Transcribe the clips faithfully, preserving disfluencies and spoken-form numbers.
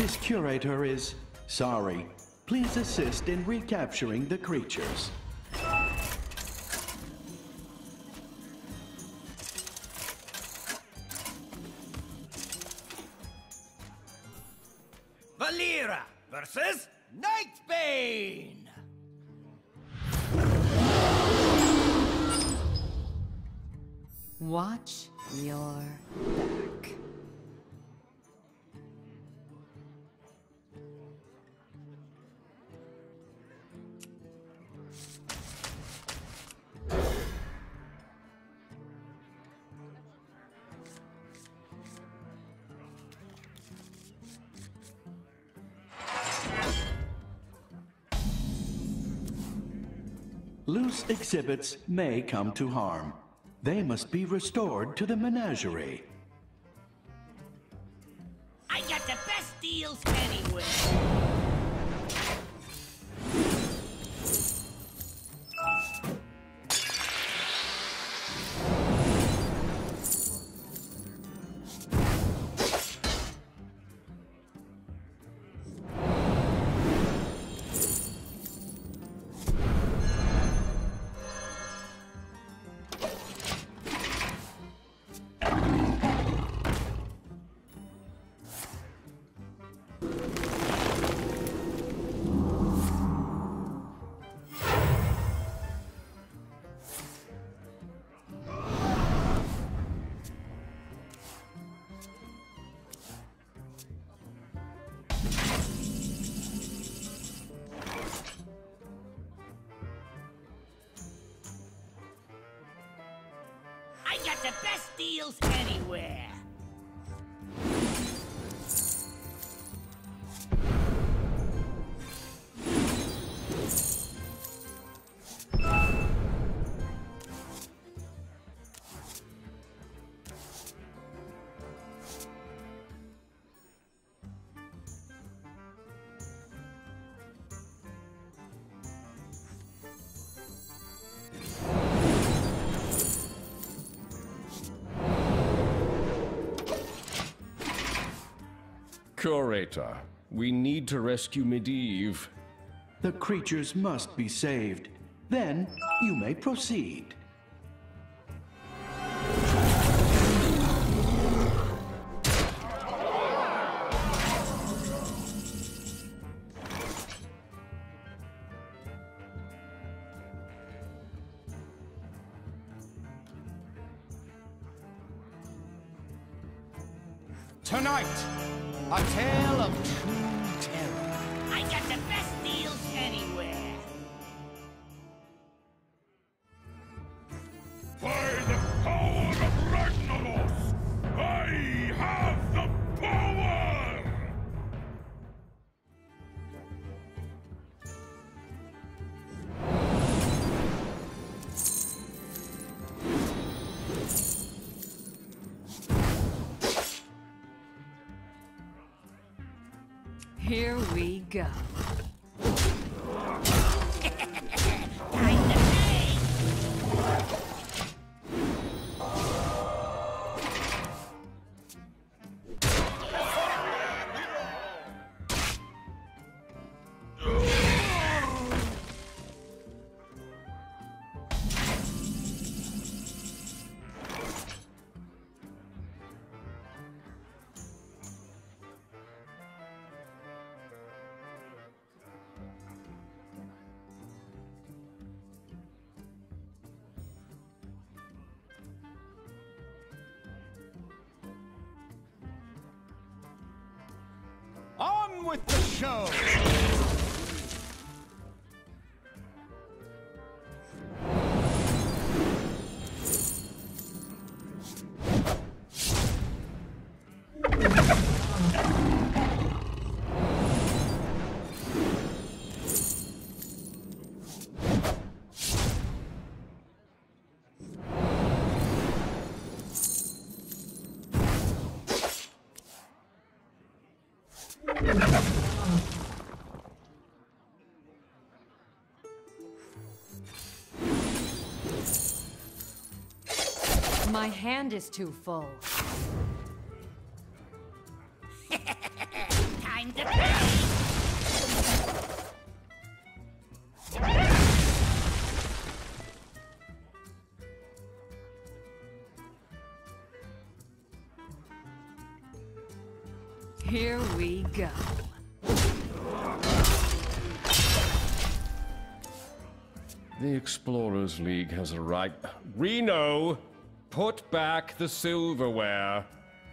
This curator is sorry. Please assist in recapturing the creatures. Valeera versus Nightbane! Watch your back. Loose exhibits may come to harm. They must be restored to the menagerie. I got the best deals anywhere! I got the best deals anywhere! Curator, we need to rescue Medivh. The creatures must be saved. Then you may proceed. Tonight, a tale of true terror. I got the best deals anywhere. By the power of Ragnaros, I have the power! Here we go. Time to pay! On with the show! My hand is too full. Time Time to pay! Here we go. The Explorers League has a right. Reno, put back the silverware.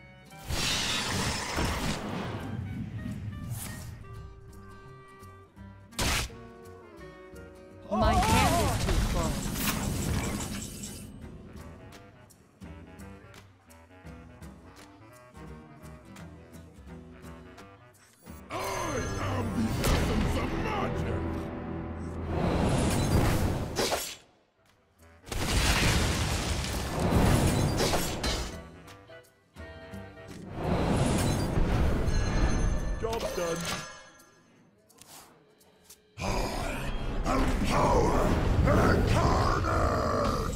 My hand is too full. I am the essence of magic! Job done. Power incarnate!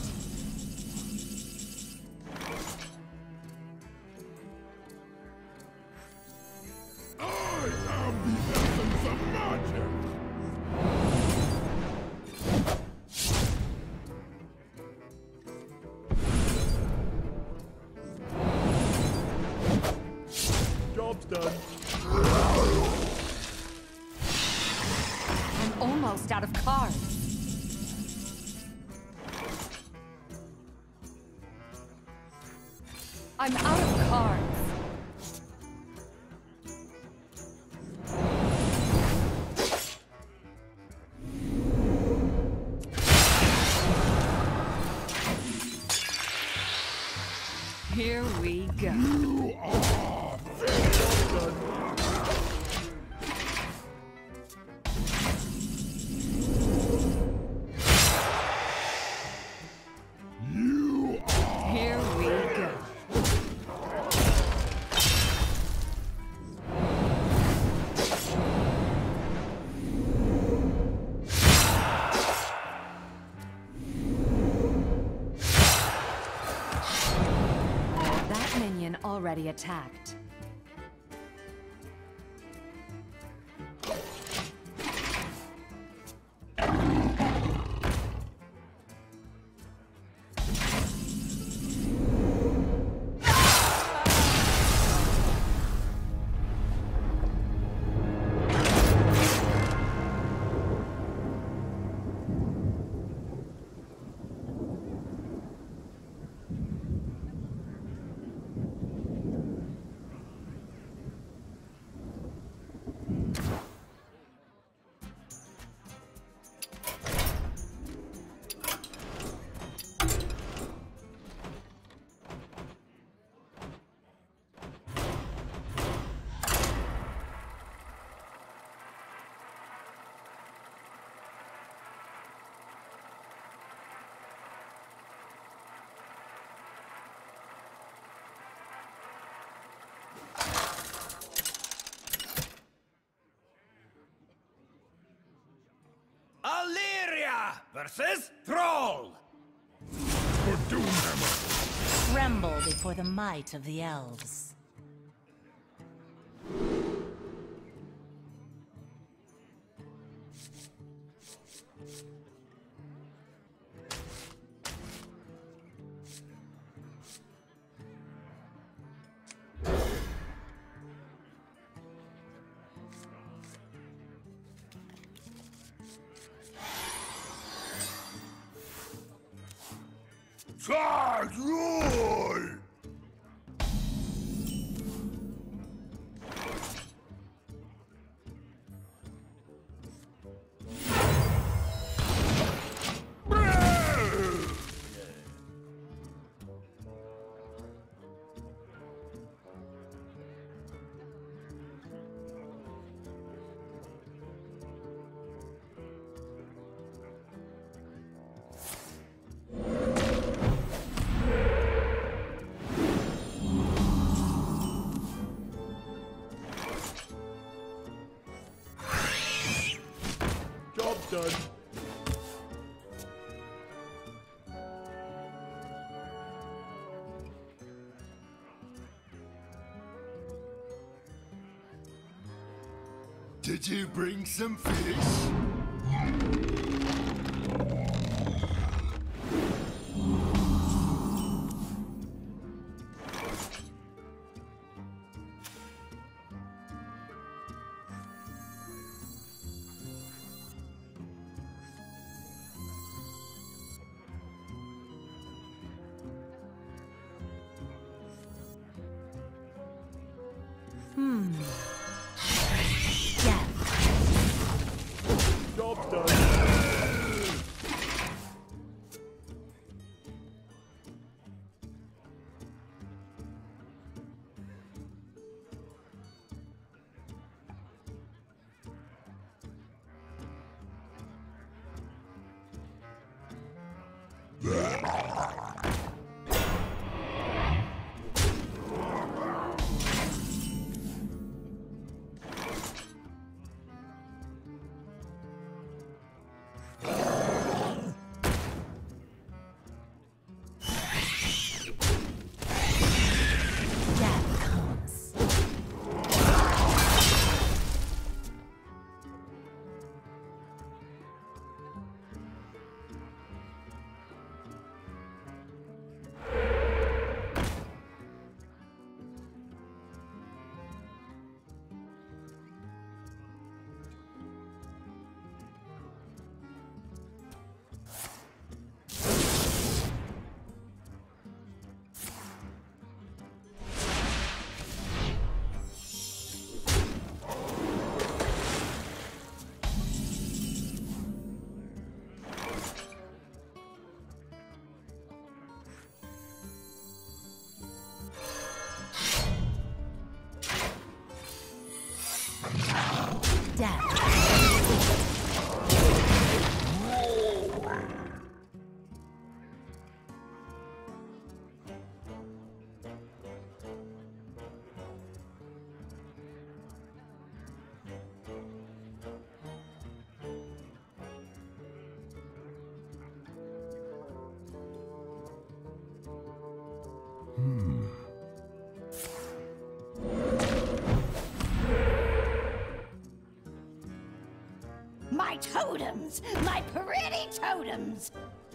I am the essence of magic! Job's done. I'm almost out of cards. I'm out of cards. Here we go. You are done. You are Here we go. That minion already attacked. Illyria versus Thrall! for Doomhammer! Tremble before the might of the elves. Charge roll! Job done. Did you bring some fish? Hmm. Yeah. Job done. My totems! My pretty totems!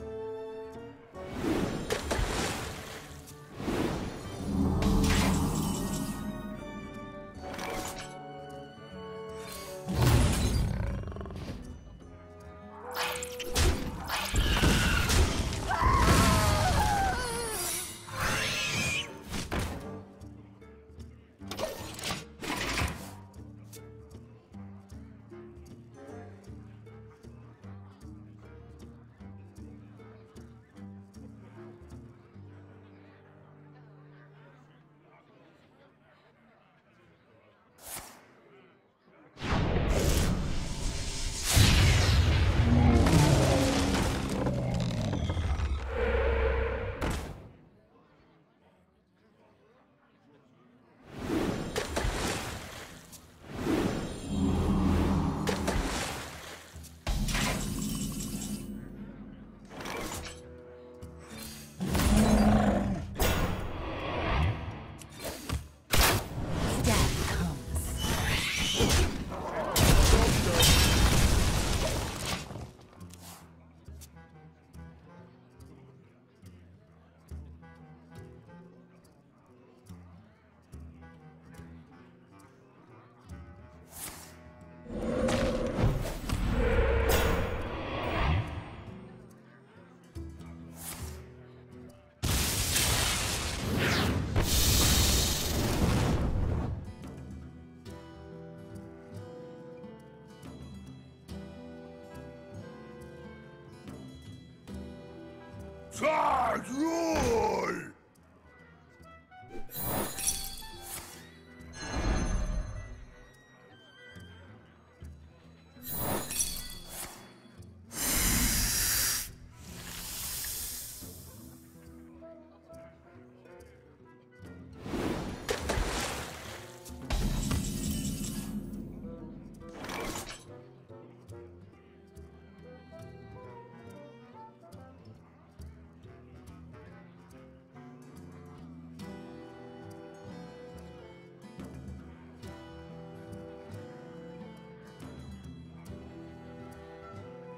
Charge roll!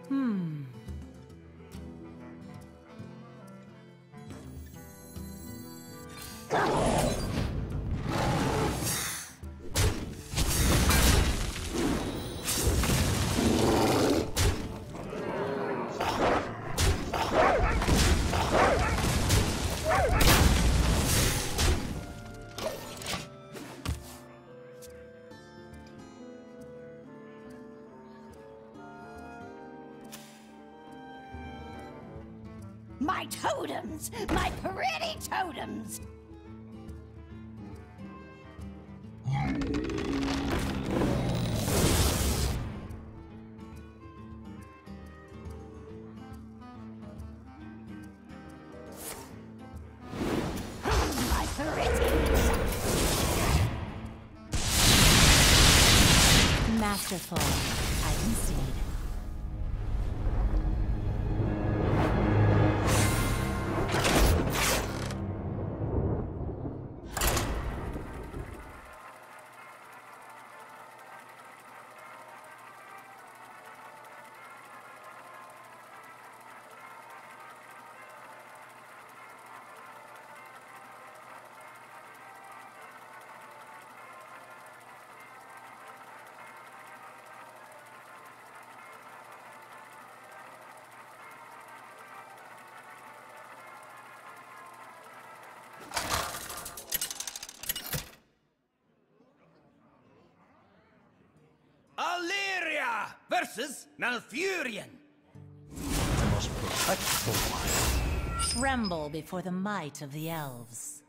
Hmm. My totems! My pretty totems! My pretties! Masterful, I concede. Illyria versus Malfurion. The most protectful one. Tremble before the might of the elves.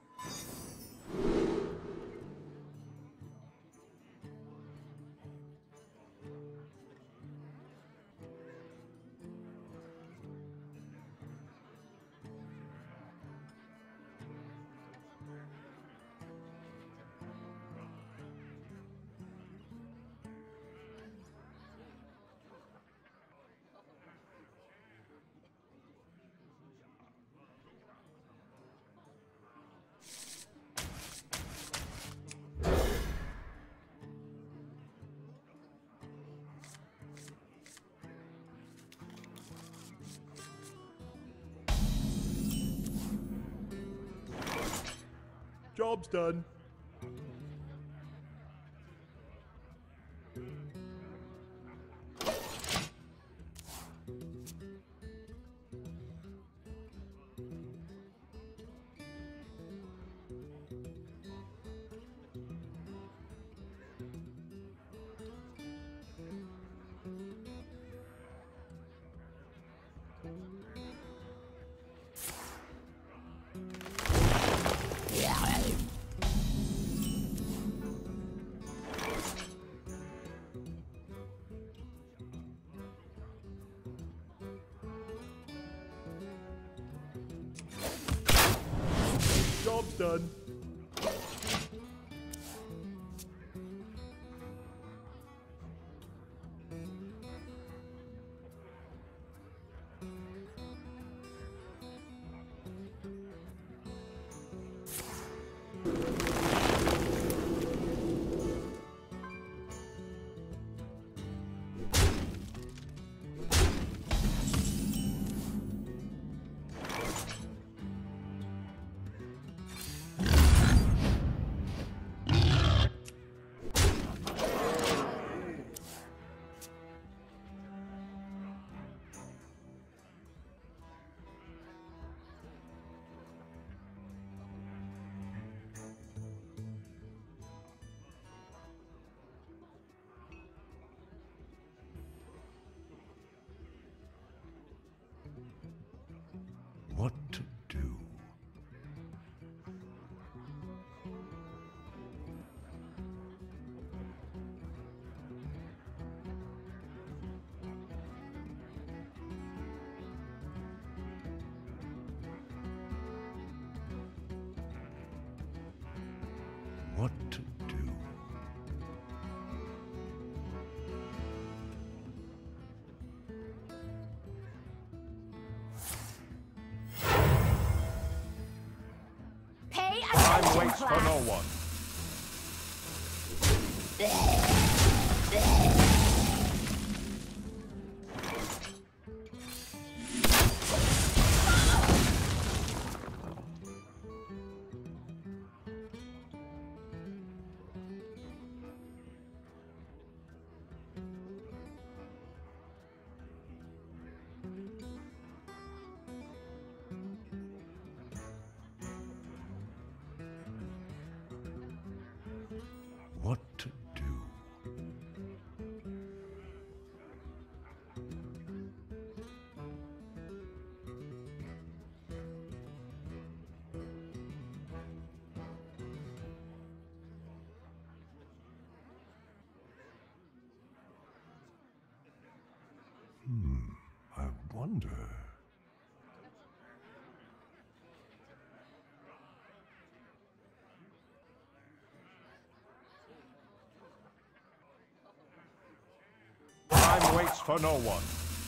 Job's done. Job's done. What to do? What to do? Pay Time attention, waits for class. no one. Hmm, I wonder... Time waits for no one.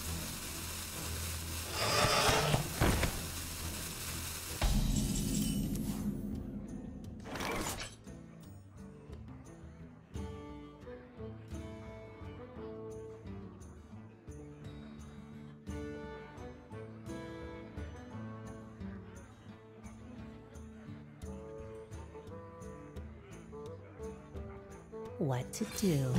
What to do?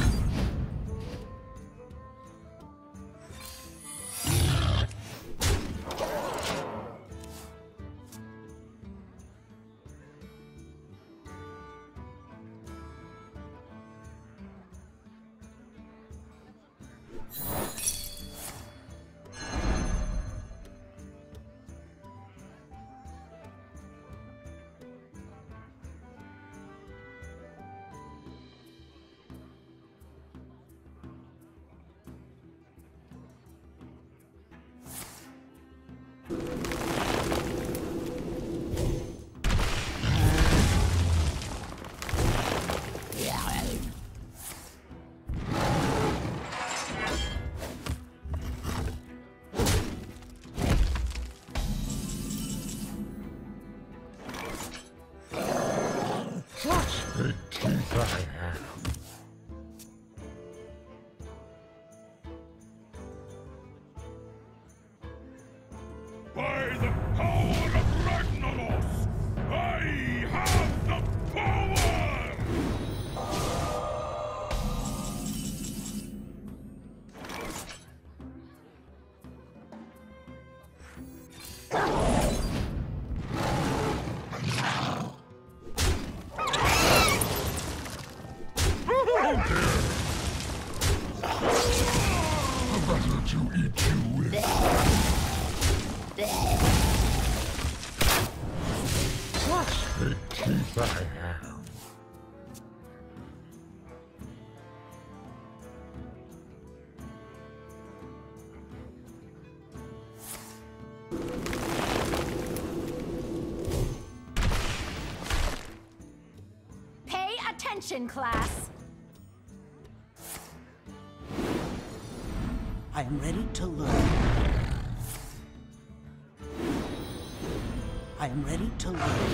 Big teeth I have. By the power of Ragnaros, I have the power! Better to eat you with. Such big teeth I have. Pay attention, class. I am ready to learn. I am ready to learn.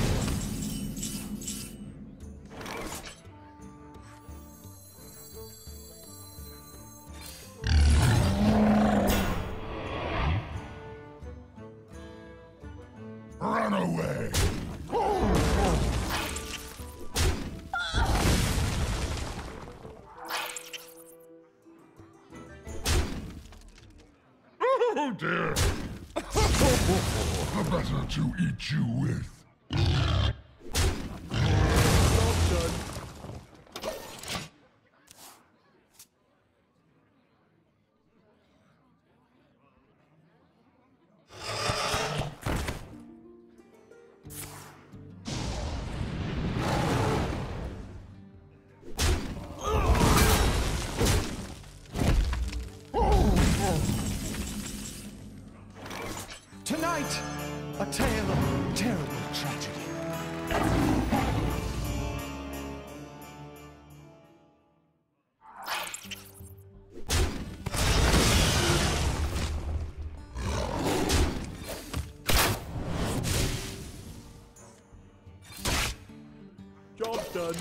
Run away! Oh dear! Better to eat you with. Tonight, a tale of terrible tragedy. Job done.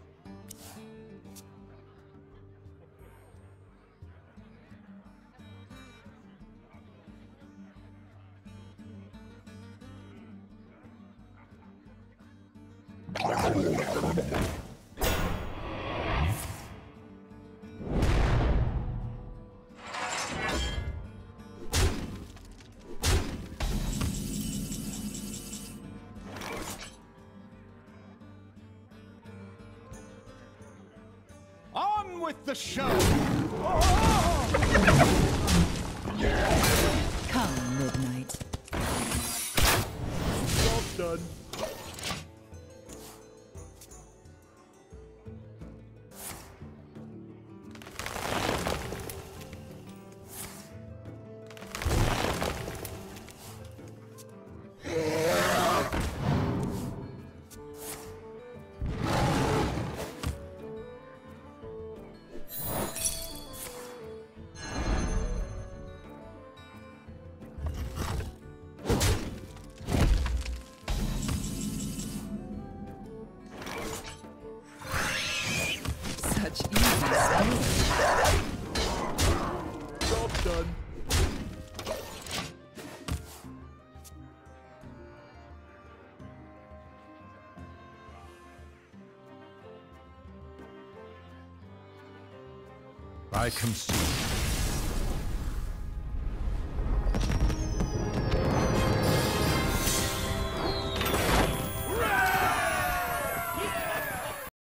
On with the show! Come, Midnight. Job done. I can see.